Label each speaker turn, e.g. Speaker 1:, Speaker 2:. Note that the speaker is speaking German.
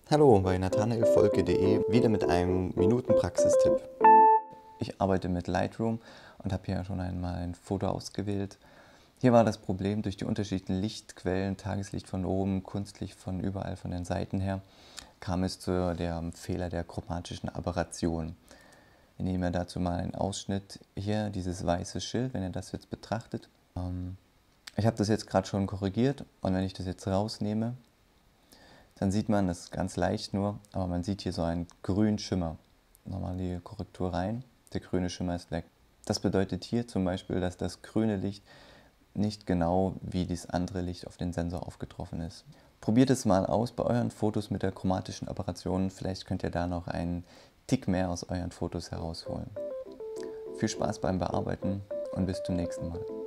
Speaker 1: Hallo bei nathanaelfolke.de, wieder mit einem Minuten-Praxistipp. Ich arbeite mit Lightroom und habe hier schon einmal ein Foto ausgewählt. Hier war das Problem, durch die unterschiedlichen Lichtquellen, Tageslicht von oben, Kunstlicht von überall von den Seiten her, kam es zu dem Fehler der chromatischen Aberration. Ich nehme dazu mal einen Ausschnitt. Hier dieses weiße Schild, wenn ihr das jetzt betrachtet. Ich habe das jetzt gerade schon korrigiert und wenn ich das jetzt rausnehme, dann sieht man, das ist ganz leicht nur, aber man sieht hier so einen grünen Schimmer. Nochmal die Korrektur rein, der grüne Schimmer ist weg. Das bedeutet hier zum Beispiel, dass das grüne Licht nicht genau wie das andere Licht auf den Sensor aufgetroffen ist. Probiert es mal aus bei euren Fotos mit der chromatischen Aberration, vielleicht könnt ihr da noch einen Tick mehr aus euren Fotos herausholen. Viel Spaß beim Bearbeiten und bis zum nächsten Mal.